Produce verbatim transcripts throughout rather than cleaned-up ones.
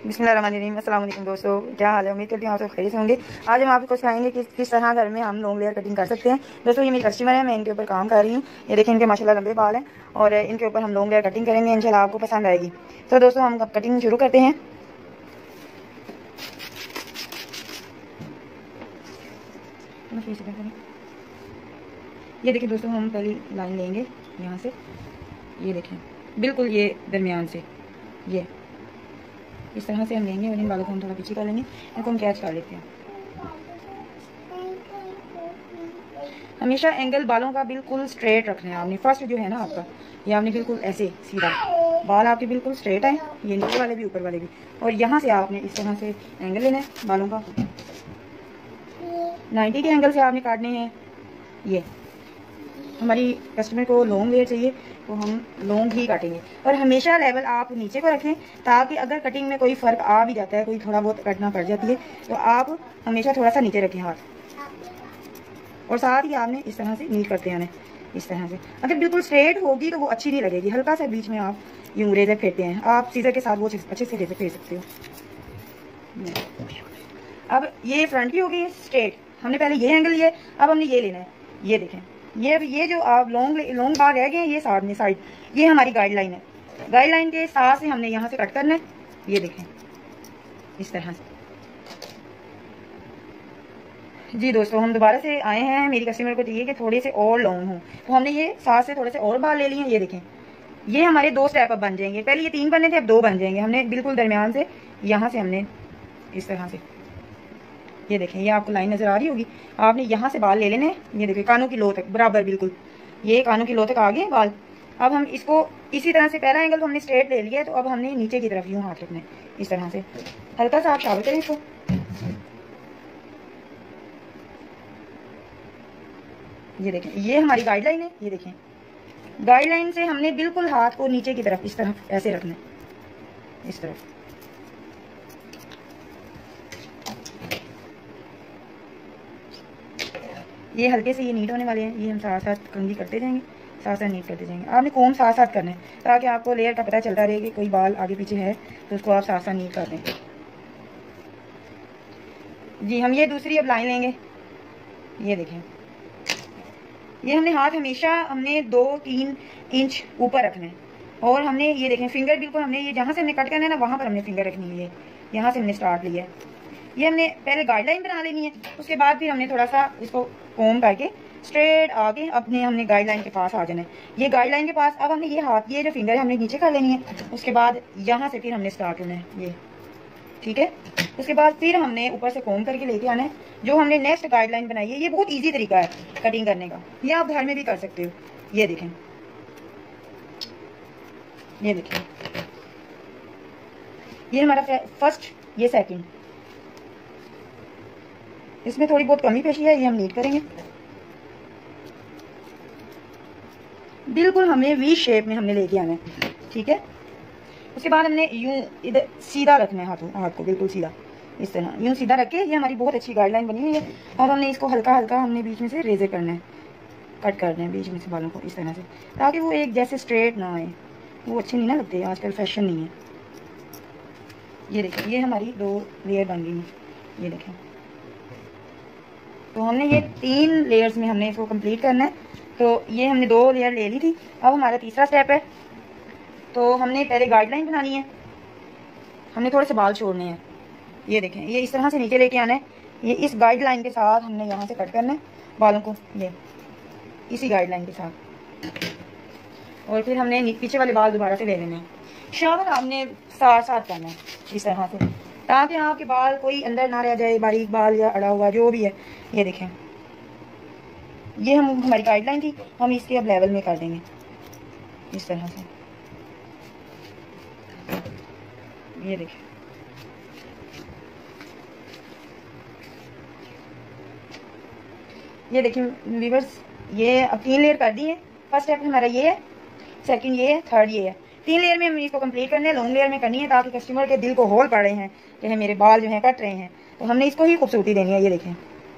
बिस्मिल्लाहिर्रहमानिर्रहीम। अस्सलाम वालेकुम दोस्तों, क्या हाल है? उम्मीद करती हूँ आप सब खैरियत से होंगे। आज हम आपको सिखाएंगे कि किस तरह घर में हम लॉन्ग लेयर कटिंग कर सकते हैं। दोस्तों, ये मेरी कस्टमर है, मैं इनके ऊपर काम कर रही हूँ। ये देखिए, इनके माशाल्लाह लंबे बाल हैं और इनके ऊपर हम लॉन्ग लेयर कटिंग करेंगे। इंशाल्लाह आपको पसंद आएगी। तो दोस्तों, हम कटिंग शुरू करते हैं। ये देखिए दोस्तों, हम पहली लाइन लेंगे यहाँ से। ये देखें, बिल्कुल ये दरमियान से ये इस तरह से हम लेंगे और इन बालों को हम थोड़ा पीछे कर लेंगे। इनको हम कैच कर लेते हैं। हमेशा एंगल बालों का बिल्कुल स्ट्रेट रखना है आपने। फर्स्ट जो है ना आपका, ये आपने बिल्कुल ऐसे सीधा, बाल आपके बिल्कुल स्ट्रेट आए, ये नीचे वाले भी ऊपर वाले भी। और यहाँ से आपने इस तरह से एंगल लेना है बालों का। नाइन्टी के एंगल से आपने काटने हैं। ये हमारी कस्टमर को लॉन्ग लेयर चाहिए तो हम लॉन्ग ही काटेंगे। और हमेशा लेवल आप नीचे को रखें, ताकि अगर कटिंग में कोई फ़र्क आ भी जाता है, कोई थोड़ा बहुत कटना पड़ जाती है, तो आप हमेशा थोड़ा सा नीचे रखें हाथ। और साथ ही आपने इस तरह से नीट करते आना, इस तरह से। अगर बिल्कुल स्ट्रेट होगी तो वो अच्छी नहीं लगेगी। हल्का सा बीच में आप यूँ रेजर फेरते हैं, आप सीजर के साथ वो अच्छे से रेजर फेर सकते हो। अब ये फ्रंट की होगी स्ट्रेट, हमने पहले ये एंगल लिया, अब हमने ये लेना है। ये देखें, ये ये जो आप लॉन्ग लॉन्ग बार रह गए हैं, ये साथ में साइड, ये हमारी गाइडलाइन है। गाइडलाइन के साथ से हमने यहाँ से कट करना है। ये देखें, इस तरह से। जी दोस्तों, हम दोबारा से आए हैं। मेरी कस्टमर को चाहिए कि थोड़े से और लॉन्ग हो, तो हमने ये साथ से थोड़े से और बाल ले लिए। ये देखें, ये हमारे दो स्टेप अब बन जाएंगे। पहले ये तीन बनने थे, अब दो बन जाएंगे। हमने बिल्कुल दरमियान से यहाँ से हमने इस तरह से, ये देखें, ये आपको लाइन नजर आ रही होगी। आपने यहाँ से बाल ले लेने हैं। ये देखिए, कानों की लो तक बराबर, बिल्कुल ये कानों की लो तक आ गए बाल। अब हम इसको इसी तरह से, पहला एंगल तो हमने स्ट्रेट ले लिया है, तो अब हमने नीचे की तरफ यूँ हाथ रखना है, इस तरह से। हल्का सा आप शावल करें इसको। ये देखें, ये हमारी गाइडलाइन है। ये देखें, गाइडलाइन से हमने बिल्कुल हाथ को नीचे की तरफ इस तरफ ऐसे रखना है, इस तरफ। ये हल्के से ये नीट होने वाले हैं। ये हम साथ साथ कंघी करते जाएंगे, साथ साथ नीट करते जाएंगे। आपने कोम साथ साथ करना है, ताकि आपको लेयर का पता चलता रहे कि कोई बाल आगे पीछे है, तो उसको आप साथ साथ नीट कर दें। जी, हम ये दूसरी अब लाइन लेंगे। ये देखें, ये हमने हाथ हमेशा हमने दो तीन इंच ऊपर रखना है। और हमने ये देखें, फिंगर बिल्कुल हमने ये जहाँ से हमने कट करना है ना, वहाँ पर हमने फिंगर रखनी है। यहाँ से हमने स्टार्ट लिया है। ये हमने पहले गाइडलाइन बना लेनी है, उसके बाद फिर हमने थोड़ा सा इसको कोम करके स्ट्रेट आगे अपने हमने गाइडलाइन के पास आ जाना है। ये गाइडलाइन के पास अब हमने ये हाथ, ये जो फिंगर है हमने नीचे कर लेनी है। उसके बाद यहाँ से फिर हमने स्टार्ट होना है, ये ठीक है। उसके बाद फिर हमने ऊपर से कोम करके लेके आना है, जो हमने नेक्स्ट गाइडलाइन बनाई है। ये बहुत इजी तरीका है कटिंग करने का, ये आप घर में भी कर सकते हो। ये देखें, ये देखें, ये हमारा फर्स्ट, ये सेकंड, इसमें थोड़ी बहुत कमी पेशी है, ये हम नीट करेंगे। बिल्कुल हमें वी शेप में हमने लेके आना है, ठीक है। उसके बाद हमने यूं इधर सीधा रखना है हाथों हाथ को, बिल्कुल सीधा, इस तरह यूं सीधा रख के। ये हमारी बहुत अच्छी गाइडलाइन बनी हुई है। अब हमने इसको हल्का हल्का हमने बीच में से रेजर करना है, कट करना है बीच में से बालों को, इस तरह से, ताकि वो एक जैसे स्ट्रेट ना आए। वो अच्छे नहीं ना लगते, आजकल फैशन नहीं है। ये देखिए, ये हमारी दो लेयर बन गई है। ये देखें, तो हमने ये तीन लेयर्स में हमने इसको कंप्लीट करना है। तो ये हमने दो लेयर ले ली थी। अब हमारा तीसरा स्टेप है, तो हमने पहले गाइडलाइन बनानी है, हमने थोड़े से बाल छोड़ने हैं। ये देखें, ये इस तरह से नीचे लेके आना है। ये इस गाइडलाइन के साथ हमने यहाँ से कट करना है बालों को, ये इसी गाइडलाइन के साथ। और फिर हमने पीछे वाले बाल दोबारा से ले लेने हैं। शावर आपने साथ साथ करना है इस तरह से, ताकि आपके बाल कोई अंदर ना रह जाए, बारीक बाल या अड़ा हुआ जो भी है। ये देखें, ये हम हमारी गाइडलाइन थी, हम इसके अब लेवल में कर देंगे इस तरह से। ये देखें, ये देखिए व्यूअर्स, ये अब तीन लेयर कर दी है। फर्स्ट स्टेप हमारा ये है, सेकंड ये है, थर्ड ये है। तीन लेयर में हम इसको कंप्लीट करने हैं, लॉन्ग लेयर में करनी है, ताकि कस्टमर के दिल को होल पड़ रहे हैं कि है मेरे बाल जो हैं कट रहे हैं, तो हमने इसको ही खूबसूरती देनी है। ये देखें,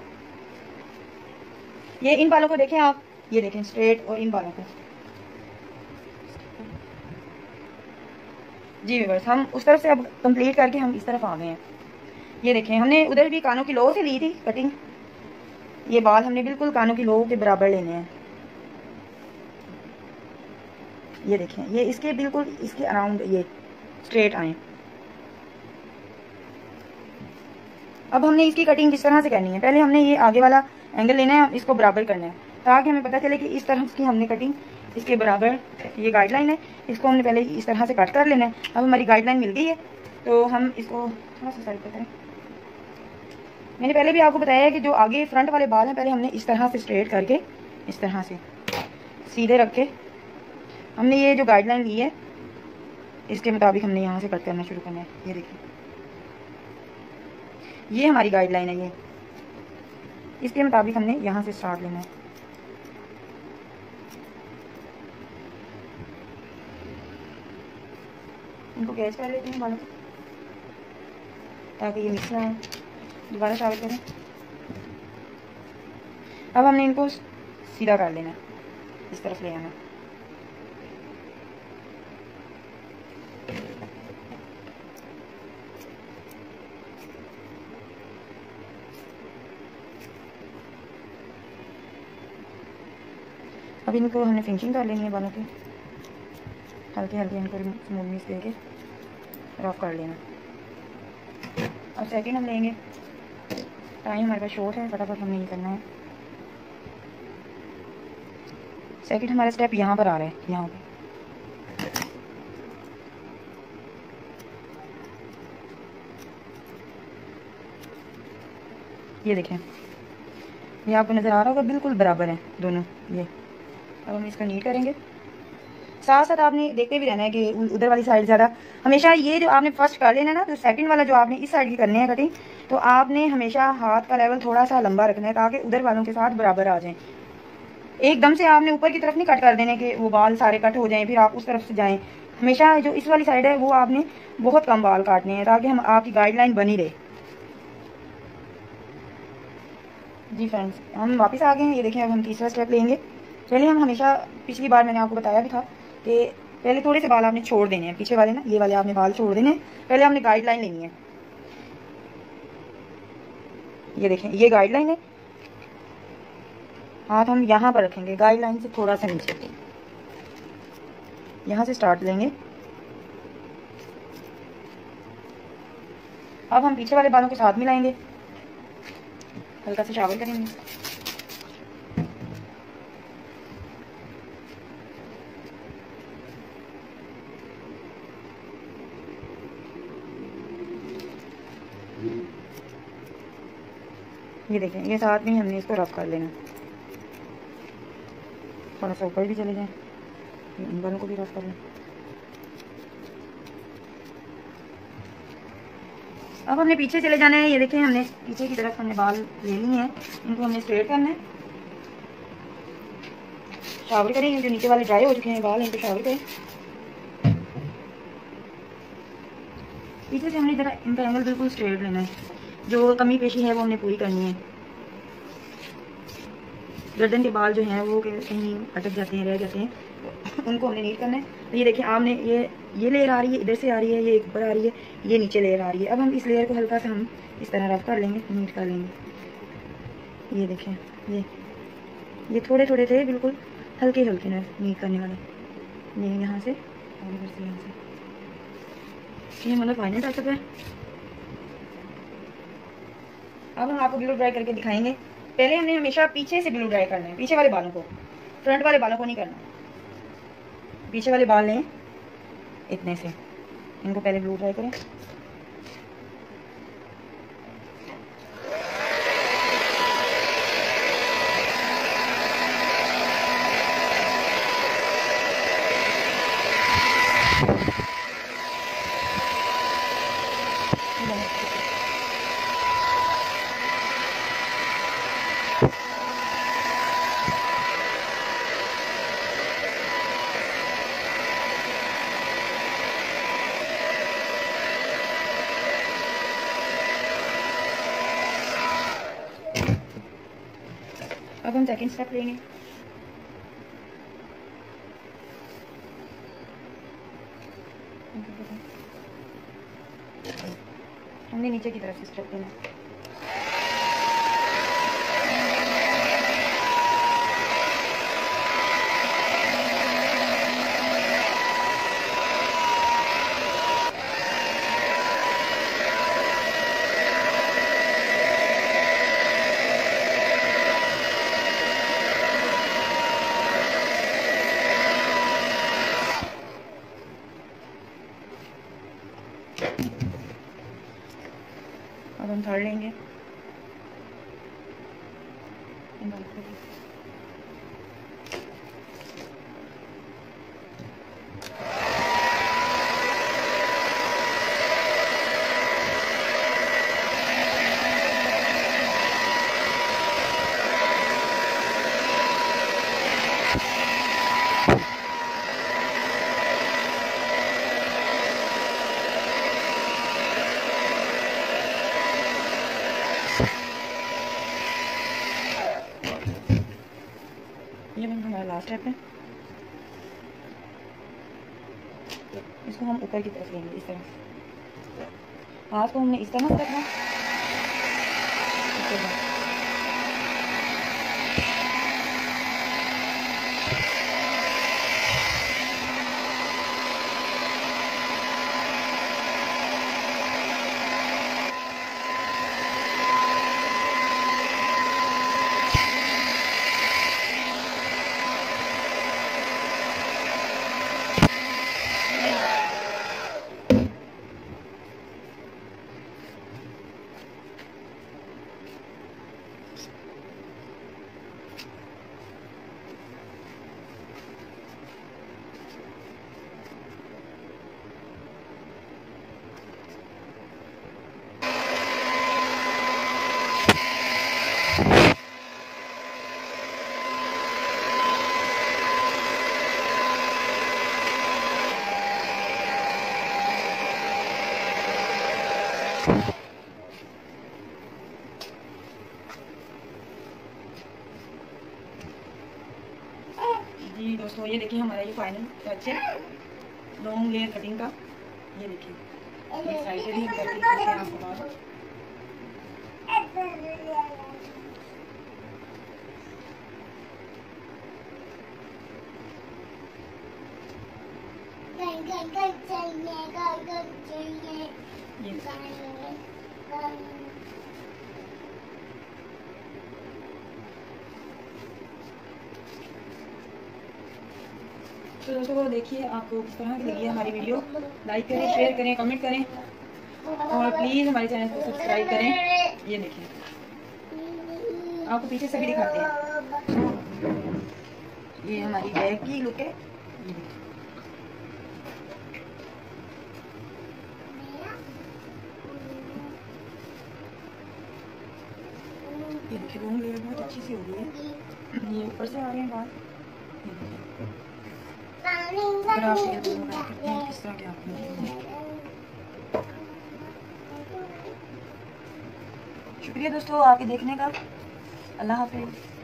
ये इन बालों को देखें आप, ये देखें स्ट्रेट, और इन बालों को जी व्यूअर्स, हम उस तरफ से अब कंप्लीट करके हम इस तरफ आ गए हैं। ये देखें, हमने उधर भी कानों की लो से ली थी कटिंग। ये बाल हमने बिल्कुल कानों की लो के बराबर लेने हैं। ये देखें, ये इसके बिल्कुल इसके अराउंड ये स्ट्रेट आए। अब हमने इसकी कटिंग किस तरह से करनी है, पहले हमने ये आगे वाला एंगल लेना है, इसको बराबर करना है ताकि हमें पता चले कि इस तरह की हमने कटिंग इसके बराबर, ये गाइडलाइन है, इसको हमने पहले इस तरह से कट कर लेना है। अब हमारी गाइडलाइन मिल गई है तो हम इसको थोड़ा सा साइड पर करें। मैंने पहले भी आपको बताया है कि जो आगे फ्रंट वाले बाल हैं पहले हमने इस तरह से स्ट्रेट करके इस तरह से सीधे रख के हमने ये जो गाइडलाइन ली है इसके मुताबिक हमने यहाँ से कट करना शुरू करना है। ये देखिए, ये हमारी गाइडलाइन है, ये इसके मुताबिक हमने यहाँ से स्टार्ट लेना है। इनको कैच कर लेते हैं बालों को ताकि ये मिक्स ना हो। दोबारा शावर करें। अब हमने इनको सीधा कर लेना है, इस तरफ ले आना। अब इनको हमने फिनिशिंग कर लेनी है बालों की, हल्के हल्के इनको स्मूथनेस देके रफ कर लेना। अब सेकंड हम लेंगे, टाइम हमारे पास शॉर्ट है, फटाफट हमने ये करना है। सेकंड हमारा स्टेप यहाँ पर आ रहा है, यहाँ पे ये देखें, ये आपको नज़र आ रहा होगा बिल्कुल बराबर है दोनों ये। अब हम इसको नीट करेंगे, साथ साथ आपने देखते भी रहना है कि उधर वाली साइड ज़्यादा, हमेशा ये जो आपने फर्स्ट कर लेना है ना, तो सेकंड वाला जो आपने इस साइड की करनी है कटिंग, तो आपने हमेशा हाथ का लेवल थोड़ा सा लंबा रखना है ताकि उधर वालों के साथ बराबर आ जाएं। एकदम से आपने ऊपर की तरफ नहीं कट कर देने कि वो बाल सारे कट हो जाएं फिर आप उस तरफ से जाएं। हमेशा जो इस वाली साइड है वो आपने बहुत कम बाल काटने हैं ताकि हम आपकी गाइडलाइन बनी रहे। जी फ्रेंड्स, हम वापस आ गए हैं। ये देखें, अब हम तीसरा स्टेप लेंगे। चलिए, हम हमेशा पिछली बार मैंने आपको बताया भी था कि पहले थोड़े से बाल आपने छोड़ देने हैं, पीछे वाले ना, ये वाले आपने बाल छोड़ देने हैं। पहले हमने गाइडलाइन लेनी है। ये देखें, ये गाइडलाइन है, हाथ हम यहाँ पर रखेंगे गाइडलाइन से थोड़ा सा नीचे, यहाँ से स्टार्ट लेंगे। अब हम पीछे वाले बालों के साथ मिलाएंगे, हल्का सा शावर करेंगे। ये देखें, ये साथ में ही हमने इसको रफ कर लेना, थोड़ा सा ऊपर भी चले जाएं, इन बालों को भी रफ कर लें। अब हमने पीछे चले जाना है। ये देखें, हमने पीछे की तरफ हमने बाल ले लिए हैं, इनको हमने स्ट्रेट करना है। शावर करें, जो नीचे वाले ड्राई हो चुके हैं बाल, इनको शावर करें। पीछे से हमने जरा इनका एंगल बिल्कुल स्ट्रेट लेना है, जो कमी पेशी है वो हमने पूरी करनी है। गर्दन के बाल जो हैं वो कहीं अटक जाते हैं, रह जाते हैं, उनको हमने नीट करना है। तो ये देखिए, आपने ये ये लेयर आ रही है, इधर से आ रही है, ये ऊपर आ रही है, ये नीचे लेयर आ रही है। अब हम इस लेयर को हल्का सा हम इस तरह रफ कर लेंगे, नीट कर लेंगे। ये देखें, ये ये थोड़े थोड़े थे, बिल्कुल हल्के हल्के नीट करने वाले। ये यहाँ से और इधर से यहाँ से, ये मतलब फाइनल टचअप है। अब हम आपको ब्लू ड्राई करके दिखाएंगे। पहले हमने हमेशा पीछे से ब्लू ड्राई करना है, पीछे वाले बालों को, फ्रंट वाले बालों को नहीं करना। पीछे वाले बाल लें इतने से, इनको पहले ब्लू ड्राई करें। अब हम सेकंड स्टेप लेंगे। हमने नीचे की तरफ से स्ट्रक देना। अब हम थर्ड लेंगे। ये हमारा लास्ट स्टेप है। इसको हम ऊपर की तरफ लेंगे इस तरफ। हाथ को हमने इस तरह से रखना। जी दोस्तों, ये देखिए हमारा ये फाइनल टच है लॉन्ग लेयर कटिंग का। ये देखिए ये साइड से भी कटिंग करके आपको बाहर तो दोस्तों देखिए आपको किस तरह की लगी है हमारी वीडियो। लाइक करें, शेयर करें, कमेंट करें और प्लीज़ हमारे चैनल को सब्सक्राइब करें। ये देखिए आपको पीछे से भी दिखाते हैं। ये हमारी बैग की लुक है। ये देखिए लॉन्ग लेयर बहुत अच्छी सी हो गई है। ये ऊपर से आ रहे हैं बाल। अगर आप ये दोनों करते हैं किस तरह के आपने। शुक्रिया दोस्तों आपके देखने का। अल्लाह हाफिज़।